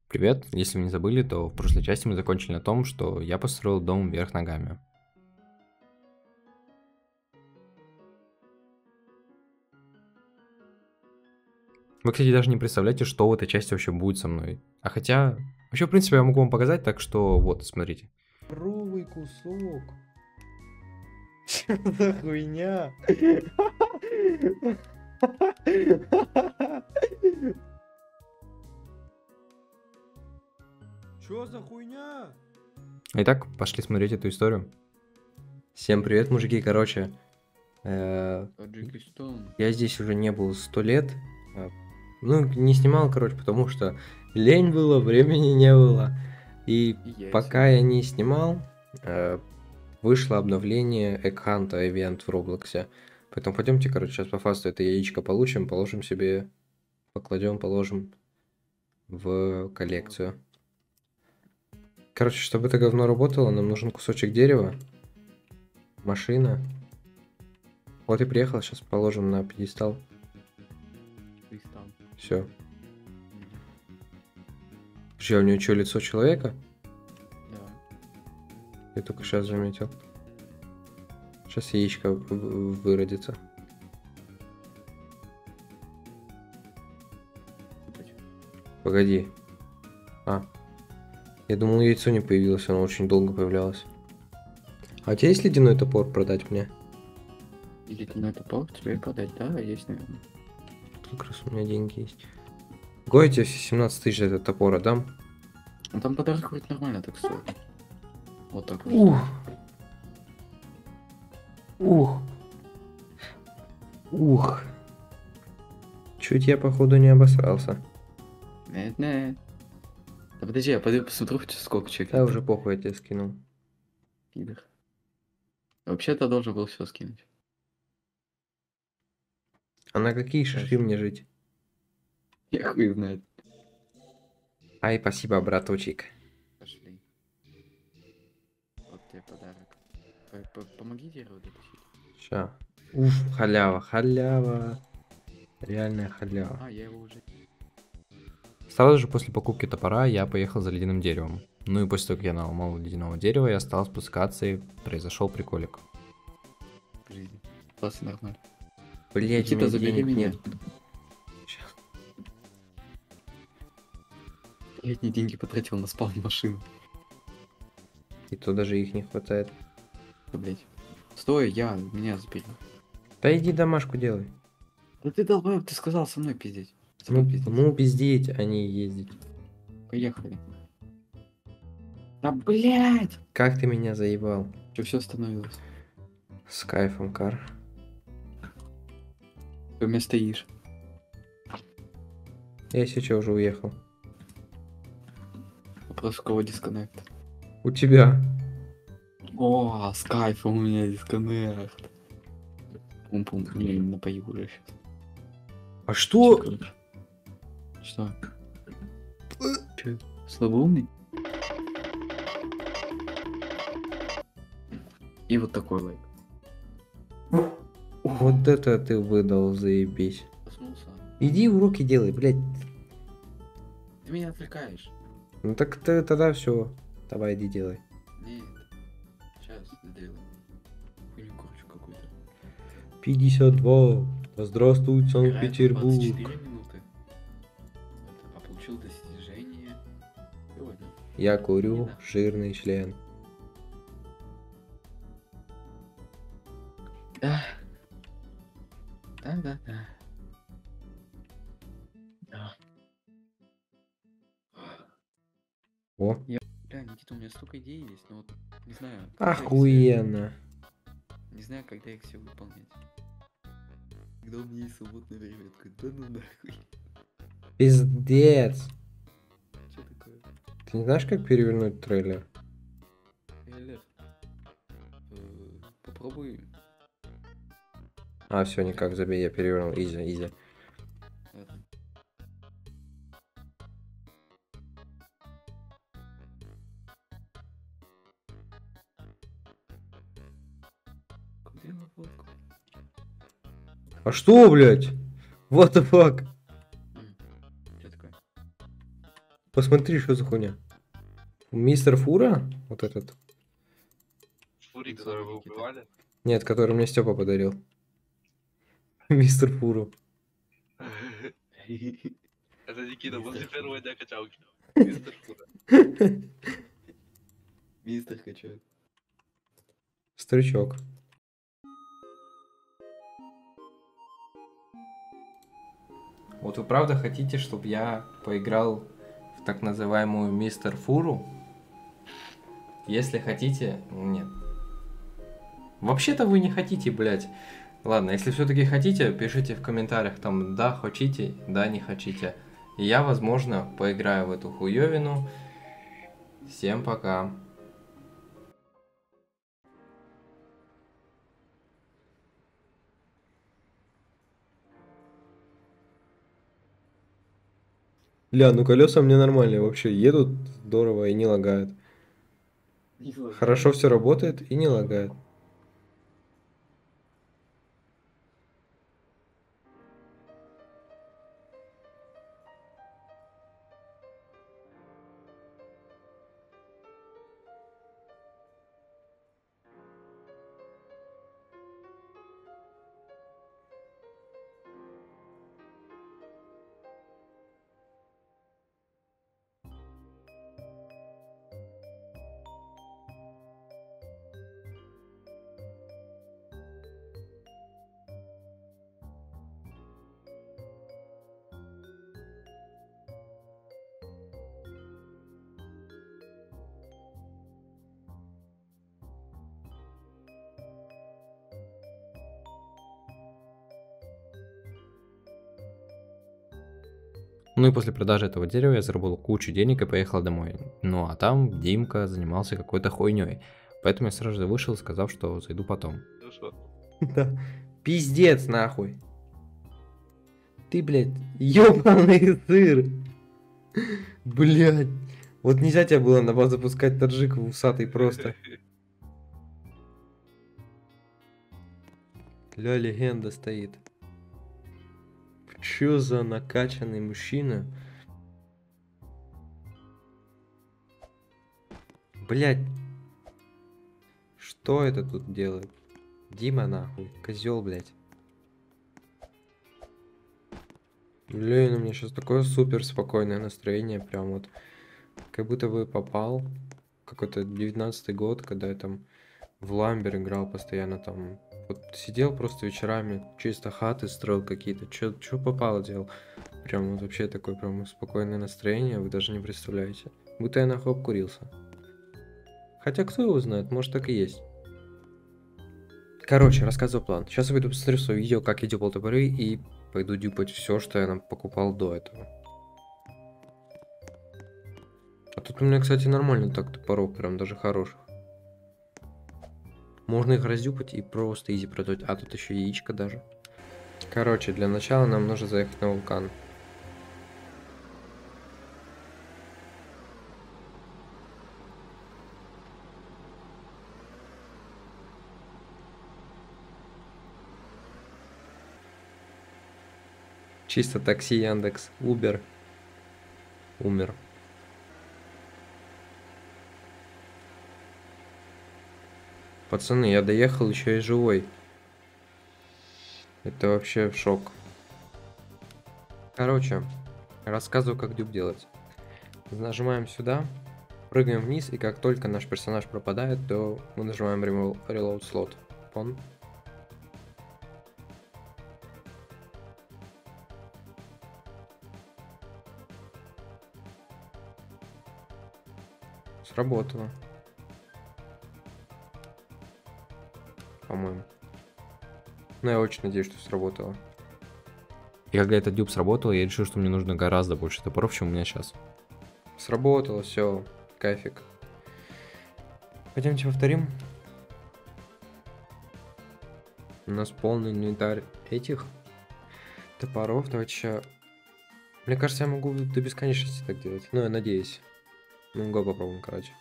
Привет, если вы не забыли, то в прошлой части мы закончили на том, что я построил дом вверх ногами. Вы, кстати, даже не представляете, что в этой части вообще будет со мной. А хотя, вообще, в принципе, я могу вам показать, так что вот, смотрите. Здоровый кусок. Что за хуйня? Чё за хуйня? Итак, пошли смотреть эту историю. Всем привет, мужики, короче. Я здесь уже не был 100 лет. Ну, не снимал, короче, потому что лень было, времени не было. И пока я не снимал, вышло обновление Экханта ивент в Роблоксе. Поэтому пойдемте, короче, сейчас по фасту это яичко получим, положим себе, положим в коллекцию. Короче, чтобы это говно работало, нам нужен кусочек дерева, машина. Вот и приехал, сейчас положим на пьедестал. Все. Слушай, а у него что, лицо человека? Да. Я только сейчас заметил. Сейчас яичко выродится. Погоди. Я думал, яйцо не появилось, оно очень долго появлялось. А у тебя есть ледяной топор продать мне? Ледяной топор тебе продать, да, есть, наверное. Как раз у меня деньги есть. Гой, я тебе 17 тысяч за этот топор отдам. Ну там подарок будет нормально так стоит. Вот так вот. Ух. Ух. Ух. Чуть я, походу, не обосрался. Нет. Да подожди, я пойду посмотрю, сколько человек. Да, уже похуй, я тебе скинул. Пидор. Вообще-то должен был все скинуть. А на какие шиши мне жить? Я хуй знает. Ай, спасибо, браточек. Пошли. Вот тебе подарок. Помоги дерево дотащить. Ща. Уф, халява. Реальная халява. А, я его уже... Сразу же после покупки топора я поехал за ледяным деревом. Ну и после того, как я наломал ледяного дерева, я стал спускаться и произошел приколик. в жизни. Классно, нормально. Блять, у Никита, меня забери денег меня. нет. Щас. Я одни деньги потратил на спаун машину. И то даже их не хватает. Блять. Стой, меня забери. Да иди домашку делай. Да ты долбоёб, ты сказал со мной пиздеть. Ну, пиздеть, а не ездить. Поехали. Да блять! Как ты меня заебал? Что все остановилось? С кайфом, Кар. Ты у меня стоишь. Я сейчас уже уехал. Вопрос, у кого дисконнект? У тебя. О, с кайфом у меня дисконнект. Пум-пум, не напою уже сейчас. А что? Что? Че? Слабоумный? И вот такой лайк. Вот это ты выдал, заебись. Проснулся. Иди уроки делай, блядь. Ты меня отвлекаешь. Ну так ты тогда все. Давай, иди делай. Нет. Сейчас сделаю. Хуйню, короче, какую-то. 52. Да здравствует Играет Санкт-Петербург. 24 минуты. А получил достижение. Сегодня. Я курю жирный член. Да. Да. О, Бля, Никита, у меня столько идей есть, но вот не знаю. когда их охуенно. Не знаю, когда их все выполнять. Когда у меня есть свободное время, я такой, да ну нахуй. Пиздец. Что такое? Ты не знаешь, как перевернуть трейлер? Трейлер. Попробуй. А, все, никак, забей, я перевернул. Изи. Ладно. Куда я фотку? А что, блядь? What the fuck? Что такое? Посмотри, что за хуйня. Мистер Фура? Вот этот. Фури, который вы убивали? Нет, который мне Степа подарил. Мистер Фуру. Это Никита после первого дня качалки. Мистер Фура. Мистер качок. Старичок. Вот вы правда хотите, чтобы я поиграл в так называемую Мистер Фуру? Если хотите, нет. Вообще-то вы не хотите, блядь. Ладно, если все-таки хотите, пишите в комментариях там да, хотите, да, не хотите. И я, возможно, поиграю в эту хуёвину. Всем пока. Ля, ну колеса мне нормальные вообще, едут здорово и не лагают. Хорошо все работает и не лагает. Ну и после продажи этого дерева я заработал кучу денег и поехал домой. Ну а там Димка занимался какой-то хуйней. Поэтому я сразу же вышел, сказав, что зайду потом. Да. Пиздец нахуй. Ты, блядь, ёбаный сыр. Блядь. Вот нельзя тебе было на базу запускать таджик в усатый просто. Ля, легенда стоит. Чё за накачанный мужчина? Блядь. Что это тут делает? Дима нахуй. Козел, блядь. Блин, у меня сейчас такое супер спокойное настроение. Прям вот. Как будто бы попал. Какой-то 19-й год, когда я там в Ламбер играл постоянно там. Вот сидел просто вечерами, чисто хаты строил какие-то. Чё попало делал. Прям вот вообще такое прям спокойное настроение, вы даже не представляете. Будто я нахуй обкурился. Хотя кто его знает, может так и есть. Короче, рассказываю план. Сейчас я пойду посмотрю свое видео, как я дюпал топоры, и пойду дюпать все, что я нам покупал до этого. А тут у меня, кстати, нормально так топоров, прям даже хороших. Можно их раздюпать и просто изи продать. А тут еще яичко даже. Короче, для начала нам нужно заехать на вулкан. Чисто такси, Яндекс, Uber. Умер. Пацаны, я доехал еще и живой. Это вообще шок. Короче, рассказываю, как дюб делать. Нажимаем сюда, прыгаем вниз, и как только наш персонаж пропадает, то мы нажимаем Reload Slot. Он. Сработало. По-моему. Но я очень надеюсь, что сработало. И когда этот дюб сработал, я решил, что мне нужно гораздо больше топоров, чем у меня сейчас. Сработало, все, кайфик. Пойдемте повторим. У нас полный инвентарь этих топоров. Давайте сейчас... Мне кажется, я могу до бесконечности так делать. Ну, я надеюсь. Ну, го попробуем, короче.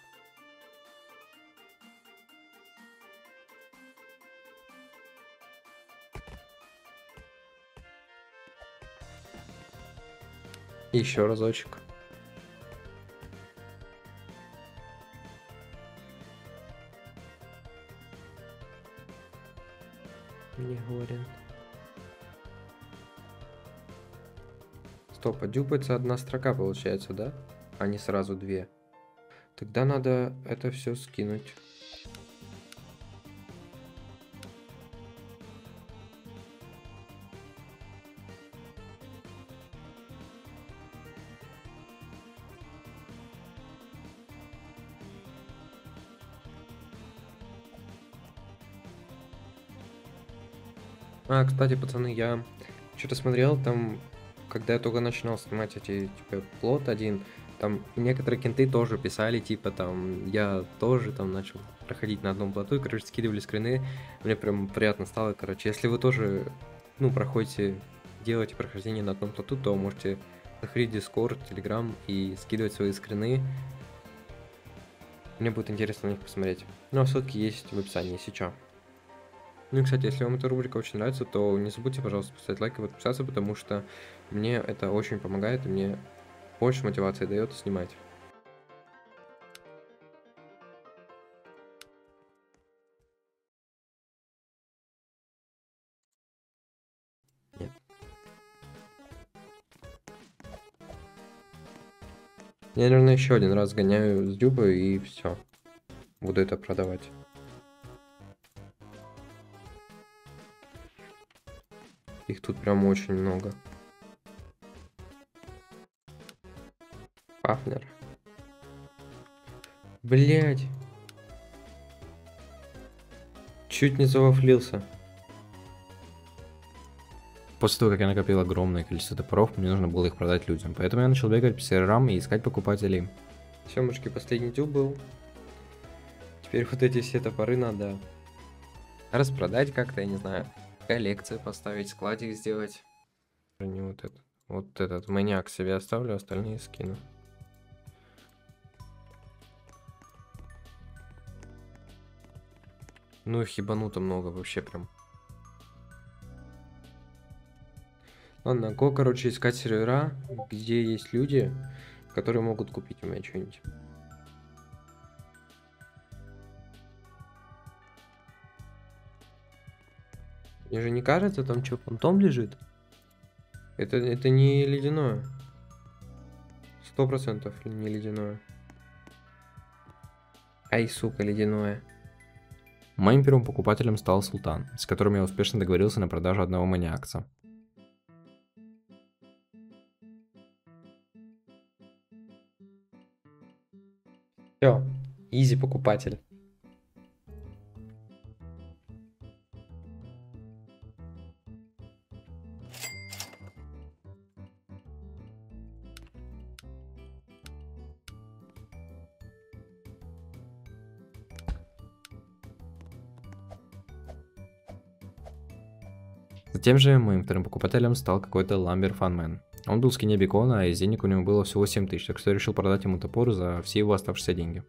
Еще разочек. Не говорен. Стоп, а дюпается одна строка получается, да? А не сразу две. Тогда надо это все скинуть. А, кстати, пацаны, я что-то смотрел, там, когда я только начинал снимать эти, типа, плот один, там некоторые кенты тоже писали, типа, там, я тоже там начал проходить на одном плоту, и, короче, скидывали скрины, мне прям приятно стало, короче, если вы тоже, ну, проходите, делаете прохождение на одном плоту, то можете заходить в Discord, Telegram и скидывать свои скрины, мне будет интересно на них посмотреть, ну, а ссылки есть в описании, если чё. Ну и, кстати, если вам эта рубрика очень нравится, то не забудьте, пожалуйста, поставить лайк и подписаться, потому что мне это очень помогает, и мне больше мотивации дает снимать. Нет. Я, наверное, еще один раз гоняю с дюбой и все. Буду это продавать. Их тут прям очень много. Пафнер. Блять. Чуть не завафлился. После того, как я накопил огромное количество топоров, мне нужно было их продать людям. Поэтому я начал бегать по серверам и искать покупателей. Все, мужики, последний тюб был. Теперь вот эти все топоры надо распродать как-то, я не знаю. Коллекцию поставить, складик сделать. Не вот этот. Вот этот маньяк себе оставлю, остальные скину. Ну их ебануто много вообще прям. Ладно, го, короче, искать сервера, где есть люди, которые могут купить у меня что-нибудь. Мне же не кажется, там что, фантом лежит? Это не ледяное. 100% не ледяное. Ай, сука, ледяное. Моим первым покупателем стал Султан, с которым я успешно договорился на продажу одного маниакца. Все, изи покупатель. Затем же моим вторым покупателем стал какой-то Ламбер Фанмен. Он был в скине Бекона, а из денег у него было всего 7000, так что я решил продать ему топор за все его оставшиеся деньги.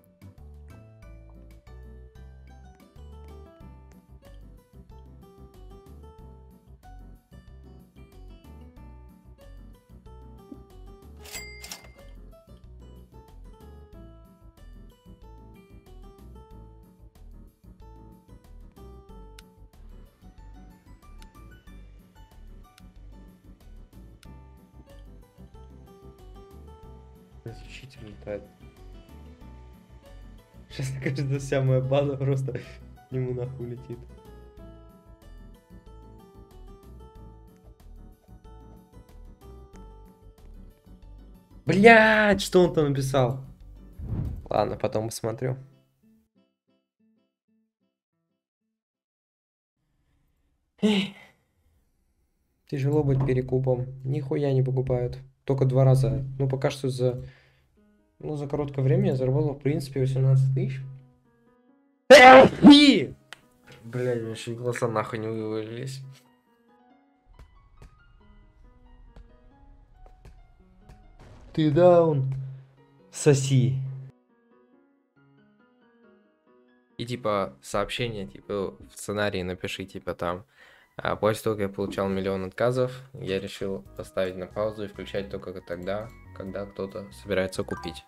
Освещитель летает. Сейчас, кажется, вся моя база просто к нему нахуй летит. Блять, что он там написал? Ладно, потом посмотрю. Эх. Тяжело быть перекупом. Нихуя не покупают. Только 2 раза. Ну, пока что за короткое время я заработал, в принципе, 18 тысяч. Блять, у меня чуть глаза нахуй не вывалились. Ты даун. Соси. И типа сообщение, типа в сценарии напиши, типа там. А после того, как я получал 1 000 000 отказов, я решил поставить на паузу и включать только тогда, когда кто-то собирается купить.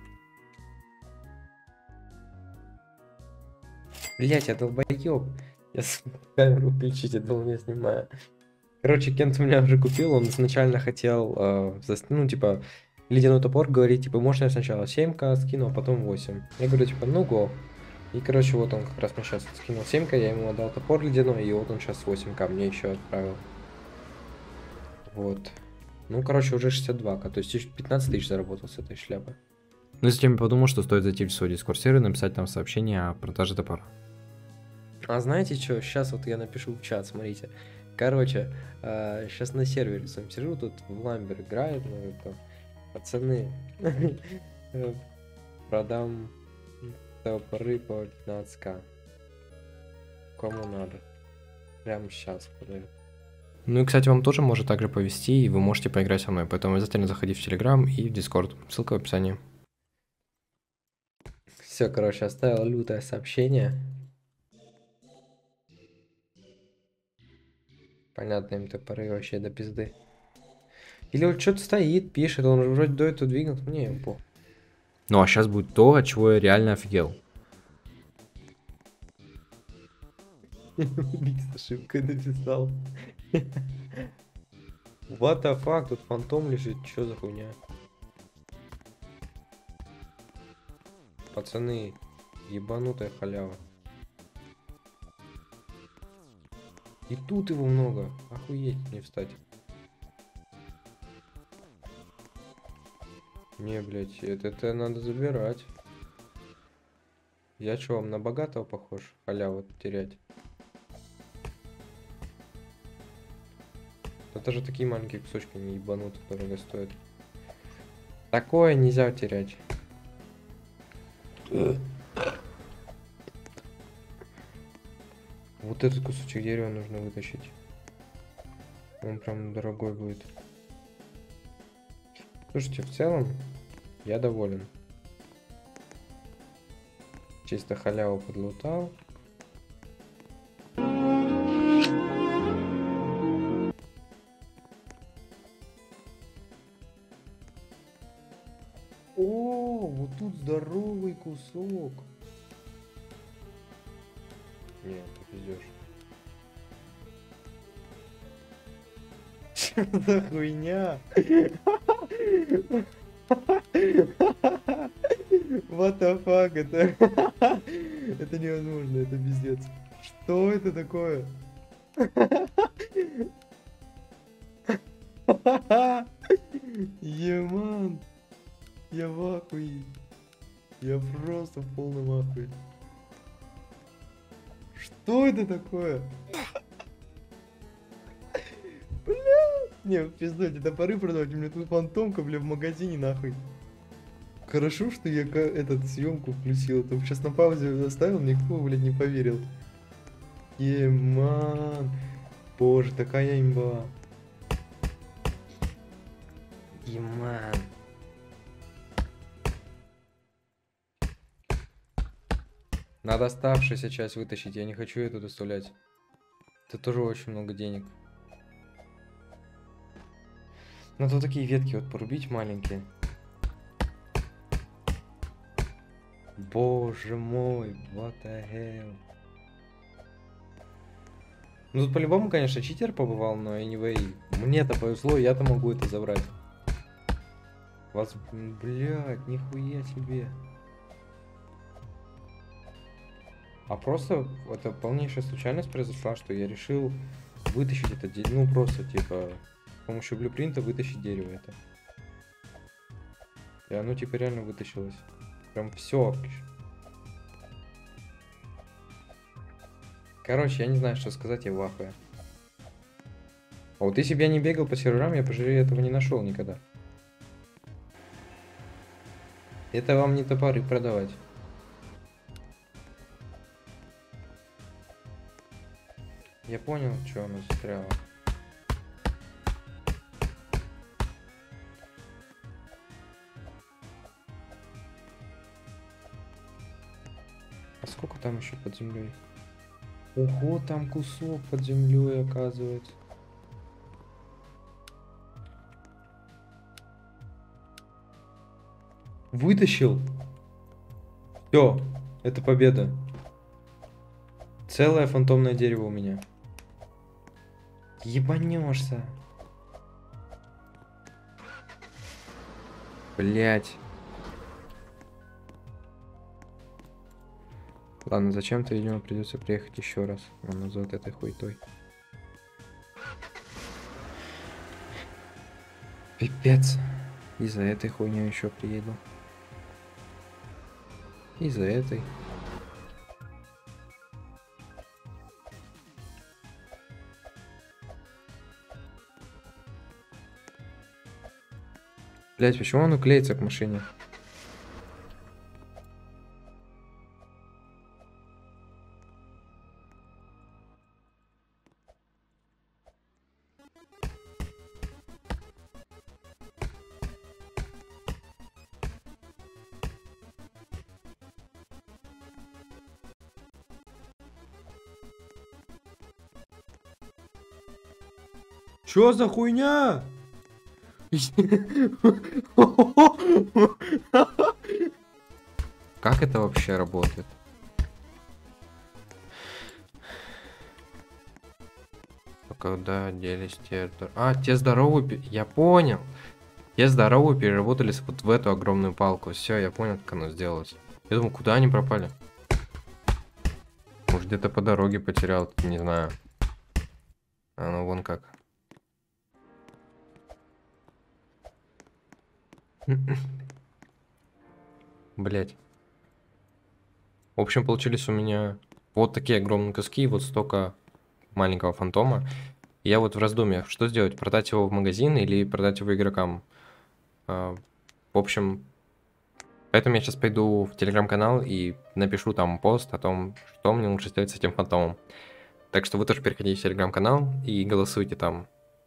Блять, я долбоёб. Я камеру включить, это у меня снимаю. Короче, Кент у меня уже купил, он изначально хотел, ну, типа, ледяной топор, говорит, типа, можно я сначала 7к скину, а потом 8. Я говорю, типа, ну, го. И, короче, вот он как раз мне сейчас скинул 7к, я ему отдал топор ледяной, и вот он сейчас 8к мне еще отправил. Вот. Ну, короче, уже 62к, то есть 15 тысяч заработал с этой шляпы. Ну, затем я подумал, что стоит зайти в свой дискорд-сервер и написать там сообщение о продаже топора. А знаете что, сейчас вот я напишу в чат, смотрите. Короче, сейчас на сервере сам сижу, тут в Ламбер играет, ну, это, пацаны, продам топоры по 15к. Кому надо. Прямо сейчас продаю. Ну и, кстати, вам тоже может также повезти, и вы можете поиграть со мной, поэтому обязательно заходите в Telegram и в Discord. Ссылка в описании. Все, короче, оставил лютое сообщение. Понятно, им топоры вообще до пизды. Или вот что-то стоит, пишет, он вроде до этого двигался. Не, по. Ну а сейчас будет то, от чего я реально офигел. Биг с ошибкой написал. What the fuck, тут фантом лежит, что за хуйня? Пацаны, ебанутая халява. И тут его много. Охуеть, не встать. Не, блядь, это надо забирать. Я что, вам на богатого похож? Халяву терять. Это же такие маленькие кусочки не ебанут, которые стоят. Такое нельзя терять. Вот этот кусочек дерева нужно вытащить. Он прям дорогой будет. Слушайте, в целом я доволен. Чисто халяву подлутал. О, вот тут здоровый кусок. Нет, ты пиздешь. Что за хуйня? What the fuck, это... это невозможно, это пиздец. Что это такое? Еман, я в ахуе. Я просто в полном ахуе. Что это такое? Бля, не, пизду, эти топоры продавать, у меня тут фантомка, бля, в магазине нахуй. Хорошо, что я этот съемку включил, там сейчас на паузе оставил, никто, блядь, не поверил. Еман, боже, такая имба. Еман. Надо оставшуюся часть вытащить, я не хочу ее тут оставлять. Это тоже очень много денег. Надо вот такие ветки вот порубить маленькие. Боже мой, what the hell. Ну тут по-любому, конечно, читер побывал, но anyway, мне-то повезло, я-то могу это забрать. Вас, блядь, нихуя себе. А просто это полнейшая случайность произошла, что я решил вытащить это дерево, ну просто типа с помощью блюпринта вытащить дерево это. И оно типа реально вытащилось. Прям все. Короче, я не знаю, что сказать, я в ахуе. А вот если бы я не бегал по серверам, я, пожалею, этого не нашел никогда. Это вам не топоры продавать. Я понял, что оно застряло. А сколько там еще под землей? Ого, там кусок под землей, оказывается. Вытащил. Все, это победа. Целое фантомное дерево у меня. Ебанешься. Блять. Ладно, зачем-то, видимо, придется приехать еще раз. Он за вот этой хуйтой. Пипец. И за этой хуйней еще приеду. И за этой. Блять, почему оно клеится к машине? Чё за хуйня? Как это вообще работает? Когда делись те... А, те здоровые... Я понял. Те здоровые переработались вот в эту огромную палку. Все, я понял, как оно сделалось. Я думаю, куда они пропали? Может, где-то по дороге потерял, не знаю. А ну вон как. Блять. В общем, получились у меня вот такие огромные куски, вот столько маленького фантома. И я вот в раздумьях, что сделать, продать его в магазин или продать его игрокам. В общем, поэтому я сейчас пойду в телеграм-канал и напишу там пост о том, что мне лучше сделать с этим фантомом. Так что вы тоже переходите в телеграм-канал и голосуйте там.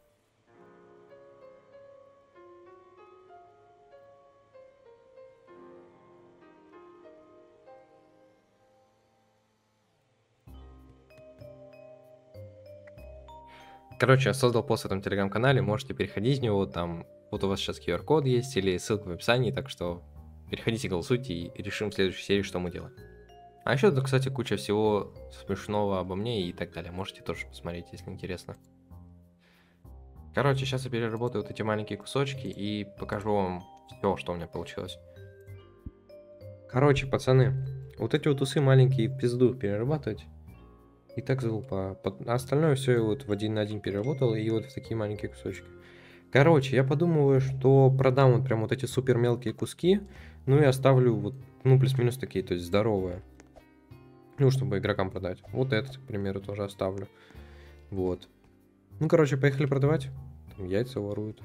Короче, я создал пост в этом телеграм-канале, можете переходить в него, там вот у вас сейчас QR-код есть или ссылка в описании, так что переходите, голосуйте и решим в следующей серии, что мы делаем. А еще тут, кстати, куча всего смешного обо мне и так далее, можете тоже посмотреть, если интересно. Короче, сейчас я переработаю вот эти маленькие кусочки и покажу вам все, что у меня получилось. Короче, пацаны, вот эти вот усы маленькие в пизду перерабатывать. И так залупа. А остальное все вот в один на один переработал и вот в такие маленькие кусочки. Короче, я подумываю, что продам вот прям вот эти супер мелкие куски, ну и оставлю вот, ну плюс-минус такие, то есть здоровые. Ну, чтобы игрокам продать. Вот этот, к примеру, тоже оставлю. Вот. Ну, короче, поехали продавать. Там яйца воруют.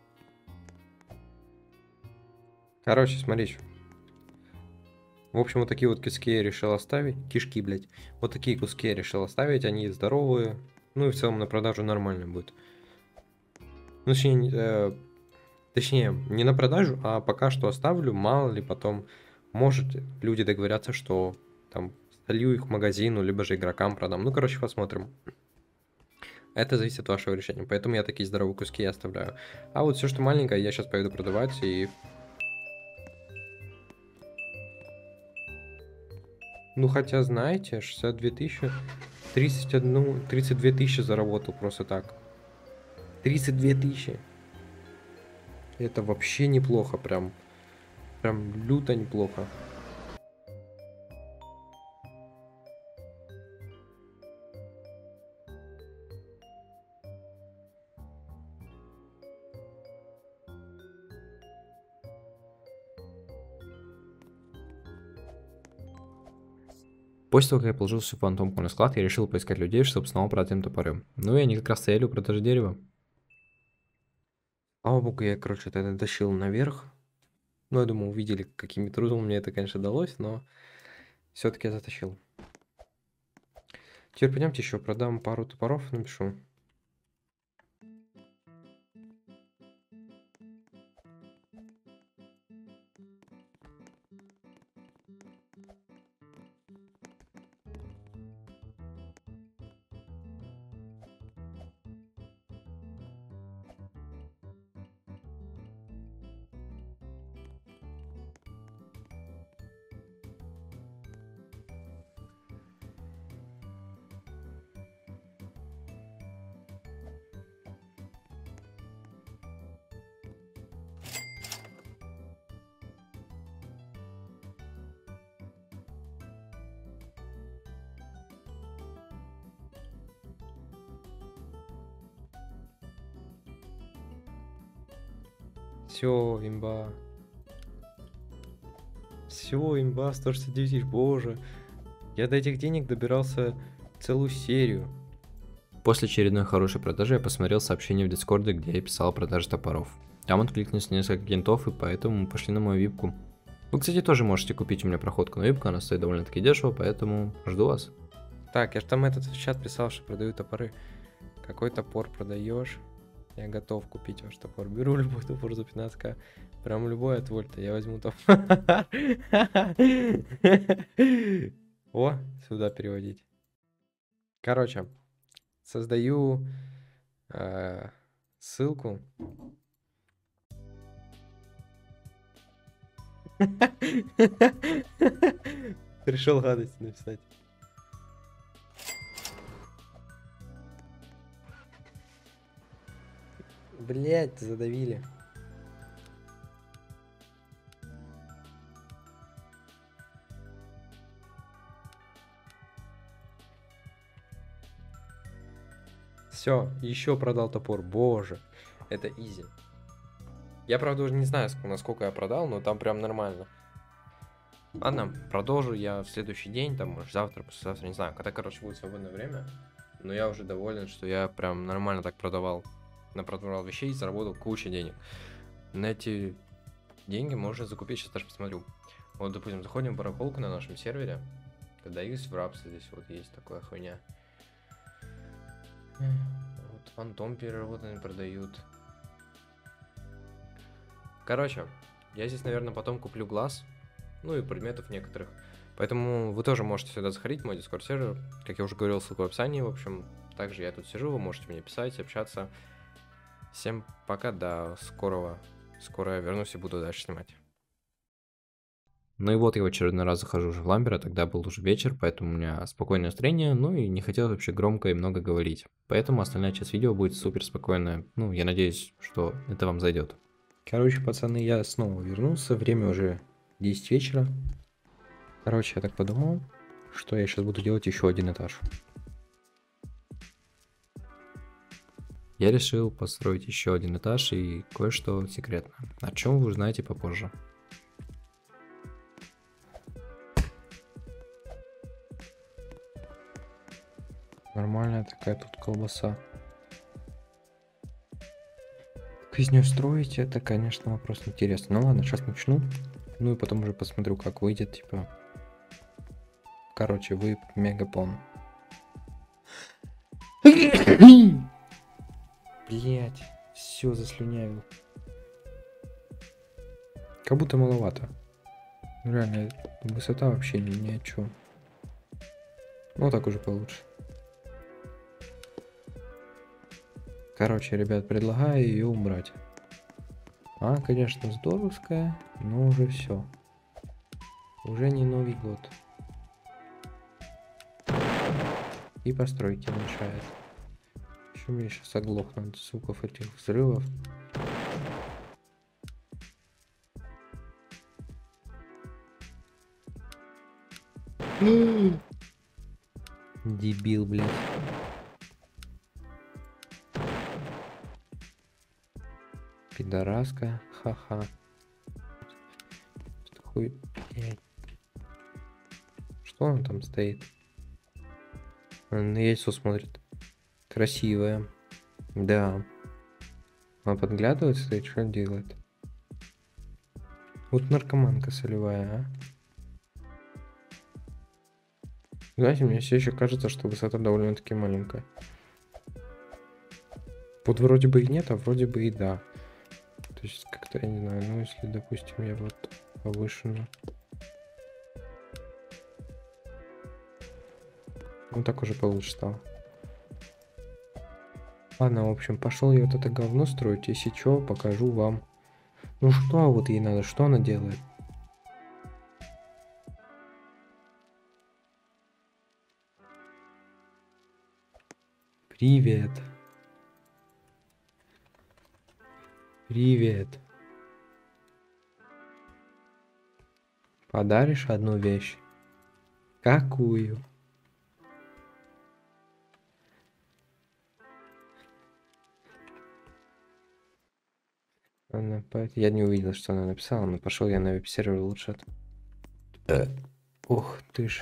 Короче, смотри. В общем, вот такие вот куски я решил оставить. Кишки, блядь. Вот такие куски я решил оставить. Они здоровые. Ну и в целом на продажу нормально будет. Ну, точнее, не на продажу, а пока что оставлю. Мало ли потом, может, люди договорятся, что там солью их магазину, либо же игрокам продам. Ну, короче, посмотрим. Это зависит от вашего решения. Поэтому я такие здоровые куски оставляю. А вот все, что маленькое, я сейчас пойду продавать и... Ну, хотя, знаете, 62 тысячи, 32 тысячи заработал просто так. 32 тысячи. Это вообще неплохо, прям люто неплохо. После того, как я положил всю фантомку на склад, я решил поискать людей, чтобы снова продать им топоры. Ну и они как раз стояли у продажи дерева. Слава богу, я, короче, это дотащил наверх. Ну, я думаю, увидели, какими трудом мне это, конечно, далось, но все-таки я затащил. Теперь пойдемте еще продам пару топоров, напишу. Все, имба. Все, имба, 169 тысяч, боже. Я до этих денег добирался целую серию. После очередной хорошей продажи я посмотрел сообщение в Дискорде, где я писал о продаже топоров. Там откликнулись несколько кентов, и поэтому мы пошли на мою випку. Вы, кстати, тоже можете купить у меня проходку на випку, она стоит довольно-таки дешево, поэтому жду вас. Так, я же там этот в чат писал, что продаю топоры. Какой топор продаешь? Я готов купить ваш топор. Беру любой топор за 15к. Прям любой от Вольта. Я возьму топор. О, сюда переводить. Короче, создаю ссылку. Решил гадость написать. Блять, задавили. Все, еще продал топор. Боже, это изи. Я, правда, уже не знаю, насколько я продал, но там прям нормально. Ладно, продолжу я в следующий день, там, может, завтра, послезавтра, не знаю, когда, короче, будет свободное время. Но я уже доволен, что я прям нормально так продавал. Напродавал вещей и заработал кучу денег. На эти деньги можно закупить, сейчас даже посмотрю. Вот, допустим, заходим в барахолку на нашем сервере. Продаюсь в рабстве, здесь вот есть такая хуйня. Вот фантом переработанный продают. Короче, я здесь, наверное, потом куплю глаз. Ну и предметов некоторых. Поэтому вы тоже можете сюда заходить, в мой Discord сервер. Как я уже говорил, ссылка в описании. В общем, также я тут сижу, вы можете мне писать, общаться. Всем пока, до скорого. Скоро я вернусь и буду дальше снимать. Ну и вот я в очередной раз захожу уже в Ламбера, тогда был уже вечер, поэтому у меня спокойное настроение, ну и не хотелось вообще громко и много говорить. Поэтому остальная часть видео будет супер спокойная, ну я надеюсь, что это вам зайдет. Короче, пацаны, я снова вернулся, время уже 10 вечера. Короче, я так подумал, что я сейчас буду делать еще один этаж. Я решил построить еще один этаж и кое-что секретно, о чем вы узнаете попозже. Нормальная такая тут колбаса. Как из нее строить, это, конечно, вопрос интересный. Ну ладно, сейчас начну. Ну и потом уже посмотрю, как выйдет, типа. Короче, вы мегапон. Блять, все заслюняю. Как будто маловато. Реально, высота вообще ни о чем. Ну так уже получше. Короче, ребят, предлагаю ее убрать. А, конечно, здоровская, но уже все. Уже не Новый год. И постройки мешает. Еще мне сейчас оглохнут, сука, этих взрывов. Дебил, блядь. Пидораска, ха-ха. Такой, блядь. Что он там стоит? Он на яйцо смотрит. Красивая. Да. Он подглядывает, стоит, что делает? Вот наркоманка солевая, а? Знаете, мне все еще кажется, что высота довольно-таки маленькая. Вот вроде бы и нет, а вроде бы и да. То есть как-то, я не знаю, ну если, допустим, я вот повышенно. Ну так уже получше стало. Ладно, в общем, пошел я вот это говно строить. Если что, покажу вам. Ну что вот ей надо, что она делает? Привет. Привет. Подаришь одну вещь? Какую? Я не увидел, что она написала, но пошел я на веб-сервер лучше. Ух ты ж.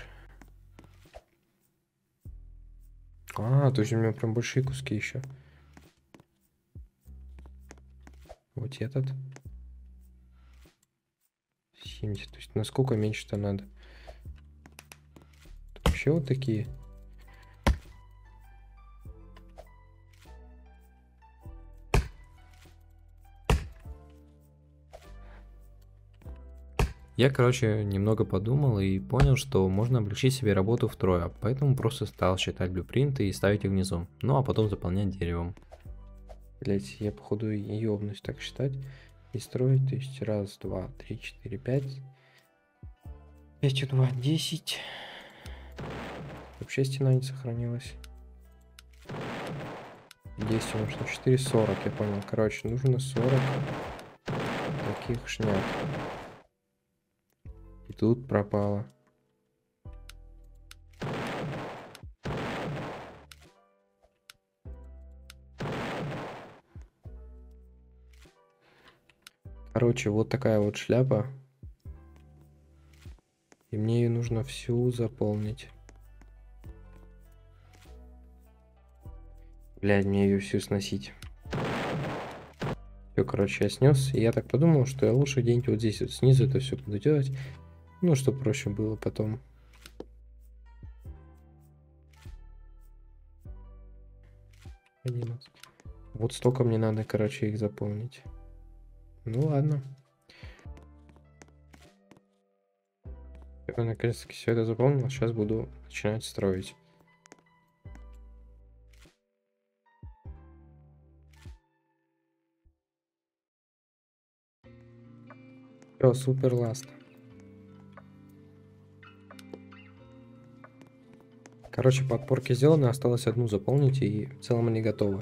То есть у меня прям большие куски еще. Вот этот. 70. То есть насколько меньше-то надо? Тут вообще вот такие. Я, короче, немного подумал и понял, что можно облегчить себе работу втрое, поэтому просто стал считать блюпринты и ставить их внизу, ну а потом заполнять деревом. Блять, я походу ёбнусь так считать и строить, то есть раз, два, три, четыре, пять. 5 и 2, 10. Вообще стена не сохранилась. 10 умножить на 4, 40, я понял. Короче, нужно 40 таких шняк. И тут пропало. Короче, вот такая вот шляпа. И мне ее нужно всю заполнить. Блядь, мне ее всю сносить. Все, короче, я снес. И я так подумал, что я лучше где-нибудь вот здесь вот снизу это все буду делать. Ну, чтобы проще было потом. Вот столько мне надо, короче, их заполнить. Ну ладно. Я наконец-таки все это заполнил. Сейчас буду начинать строить. Все, супер ласт. Короче, подпорки сделаны, осталось одну заполнить, и в целом они готовы.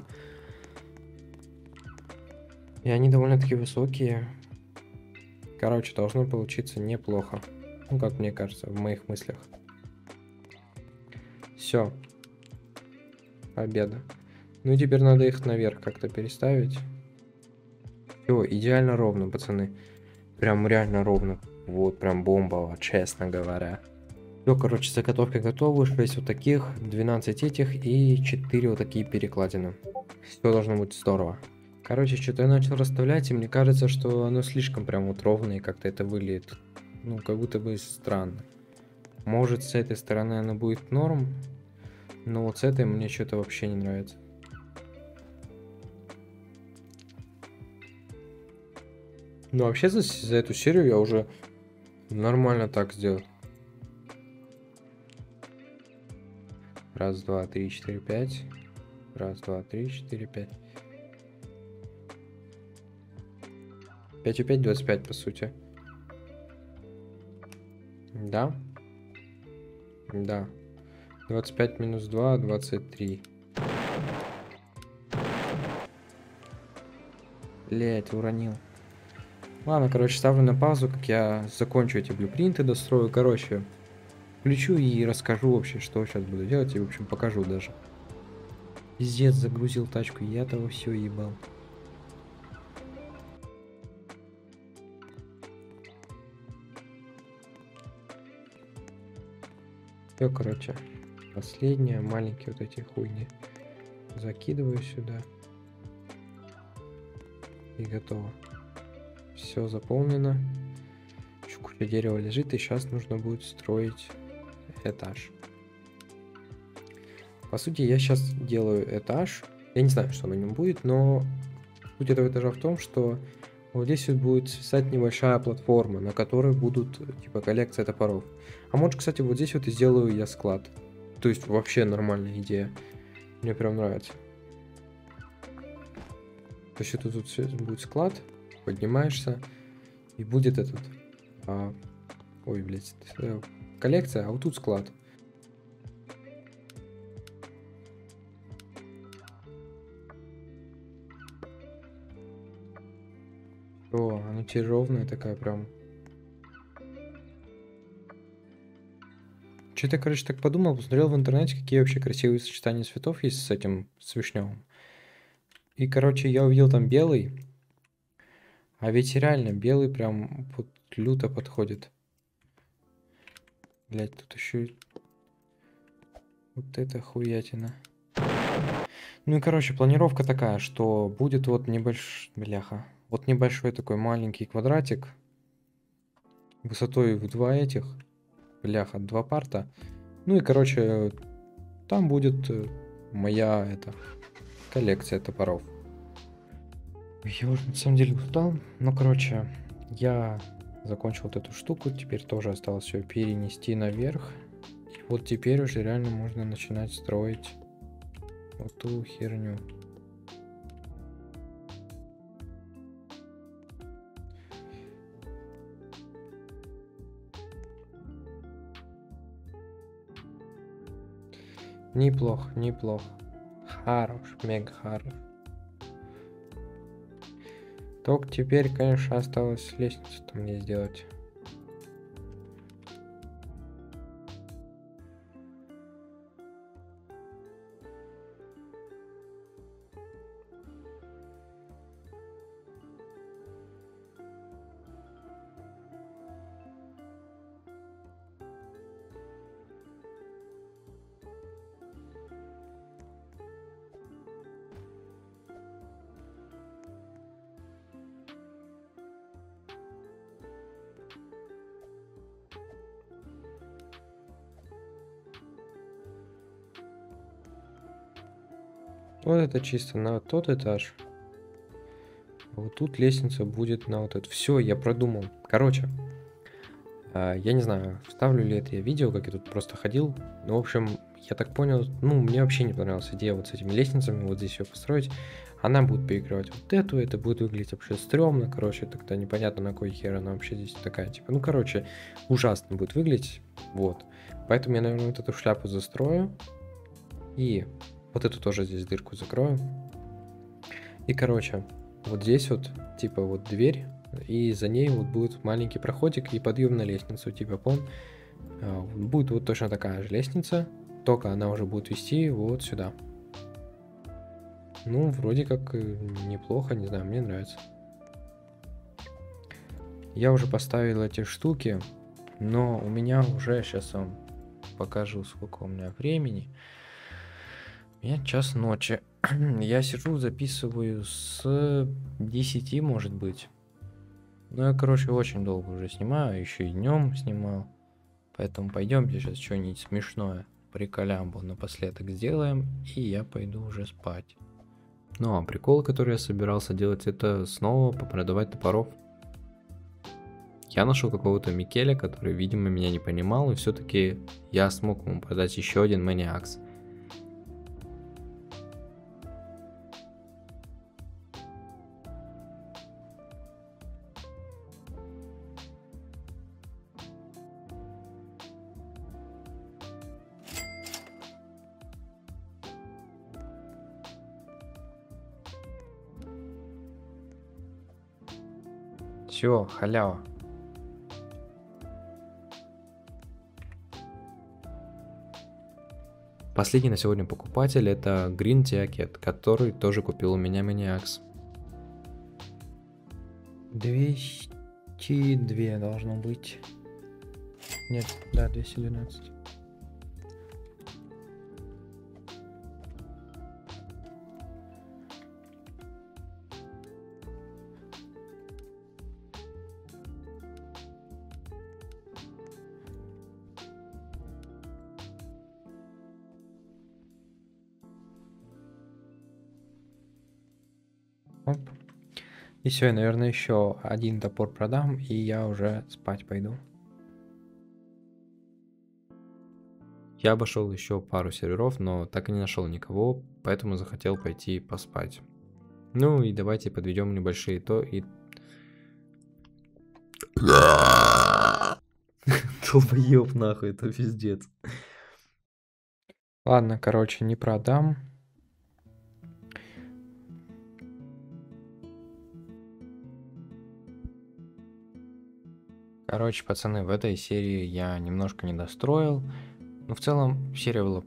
И они довольно-таки высокие. Короче, должно получиться неплохо. Ну, как мне кажется, в моих мыслях. Все. Победа. Ну и теперь надо их наверх как-то переставить. Все, идеально ровно, пацаны. Прям реально ровно. Вот, прям бомбово, честно говоря. Все, короче, заготовки готовы. 6 вот таких, 12 этих и 4 вот такие перекладины. Все должно быть здорово. Короче, что-то я начал расставлять, и мне кажется, что оно слишком прям вот ровно, и как-то это выглядит, ну, как будто бы странно. Может, с этой стороны оно будет норм, но вот с этой мне что-то вообще не нравится. Ну, вообще за эту серию я уже нормально так сделал. Раз, два, три, четыре, пять. Раз, два, три, четыре, пять. 5 и 5, 25, по сути. Да? Да. 25 минус 2, 23. Блять, уронил. Ладно, короче, ставлю на паузу, как я закончу эти блюпринты, дострою. Короче, включу и расскажу вообще, что сейчас буду делать. И, в общем, покажу даже. Пиздец, загрузил тачку, я того все ебал. Все, короче, последние маленькие вот эти хуйни закидываю сюда. И готово. Все заполнено. Еще куча дерева лежит, и сейчас нужно будет строить этаж. По сути, я сейчас делаю этаж. Я не знаю, что на нем будет, но суть этого этажа в том, что вот здесь вот будет свисать небольшая платформа, на которой будут типа коллекция топоров. А может, кстати, вот здесь вот и сделаю я склад. То есть вообще нормальная идея. Мне прям нравится. То есть это тут будет склад, поднимаешься, и будет этот... ой, блядь, коллекция, а вот тут склад. О, она теперь ровная такая прям. Что-то, короче, так подумал, посмотрел в интернете, какие вообще красивые сочетания цветов есть с этим, с вишневым. И, короче, я увидел там белый, А ведь реально белый прям вот люто подходит. Блять, тут еще вот это хуятина. Ну и короче, планировка такая, что будет вот бляха. Вот небольшой такой маленький квадратик. Высотой в 2 этих. Бляха, 2 парта. Ну и короче, там будет моя коллекция топоров. Я уже на самом деле устал. Ну короче, я закончил вот эту штуку. Теперь тоже осталось все перенести наверх. И вот теперь уже реально можно начинать строить вот ту херню. Неплохо, неплохо. Хорош, мега хорош. Только теперь, конечно, осталось лестницу-то мне сделать. Вот это чисто на тот этаж. Вот тут лестница будет на вот это. Все, я продумал. Короче, я не знаю, вставлю ли это я видео, как я тут просто ходил. Ну, в общем, я так понял, ну, мне вообще не понравилась идея вот с этими лестницами, вот здесь ее построить. Она будет перекрывать вот эту, это будет выглядеть вообще стрёмно, короче, тогда непонятно, на кой хер она вообще здесь такая, типа, ну, короче, ужасно будет выглядеть, вот. Поэтому я, наверное, вот эту шляпу застрою, и вот эту тоже здесь дырку закрою. И, короче, вот здесь вот, типа, вот дверь, и за ней вот будет маленький проходик и подъем на лестницу, типа, будет вот точно такая же лестница, только она уже будет вести вот сюда. Ну, вроде как неплохо, не знаю, мне нравится. Я уже поставил эти штуки, но у меня уже, сейчас вам покажу, сколько у меня времени. У меня час ночи. Я сижу, записываю с 10, может быть. Ну, я, короче, очень долго уже снимаю, еще и днем снимал. Поэтому пойдемте сейчас что-нибудь смешное, приколямбу напоследок сделаем, и я пойду уже спать. Ну, а прикол, который я собирался делать, это снова попродавать топоров. Я нашел какого-то Микеля, который, видимо, меня не понимал, и все-таки я смог ему продать еще один Маниакс. Все, халява. Последний на сегодня покупатель это Green Jacket, который тоже купил у меня Maniacs. 202 должно быть. Нет, да, 212. Оп. И все, я, наверное, еще один топор продам, и я уже спать пойду. Я обошел еще пару серверов, но так и не нашел никого, поэтому захотел пойти поспать. Ну и давайте подведем небольшие итоги. Долбоеб нахуй, это пиздец. Ладно, короче, не продам. Короче, пацаны, в этой серии я немножко не достроил. Но в целом серия была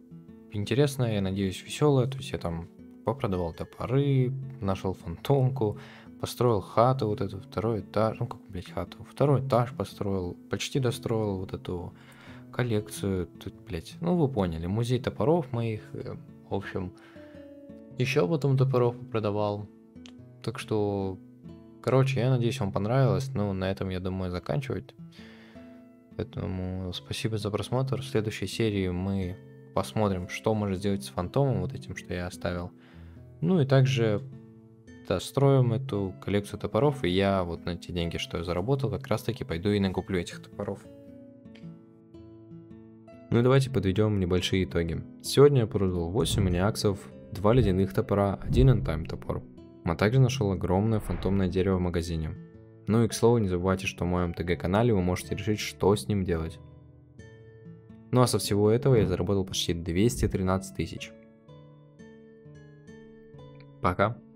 интересная, я надеюсь, веселая. То есть я там попродавал топоры, нашел фантомку, построил хату вот эту, второй этаж, ну как, блядь, хату, второй этаж построил, почти достроил вот эту коллекцию, тут, блядь, ну вы поняли, музей топоров моих, в общем, еще потом топоров продавал, так что, короче, я надеюсь, вам понравилось, ну, на этом, я думаю, заканчивать, поэтому спасибо за просмотр, в следующей серии мы посмотрим, что можно сделать с фантомом, вот этим, что я оставил, ну и также достроим эту коллекцию топоров, и я вот на те деньги, что я заработал, как раз таки пойду и накуплю этих топоров. Ну и давайте подведем небольшие итоги. Сегодня я продал 8 униаксов, 2 ледяных топора, 1 антайм топор, а также нашел огромное фантомное дерево в магазине. Ну и к слову, не забывайте, что в моем ТГ канале вы можете решить, что с ним делать. Ну а со всего этого я заработал почти 213 тысяч. Пока.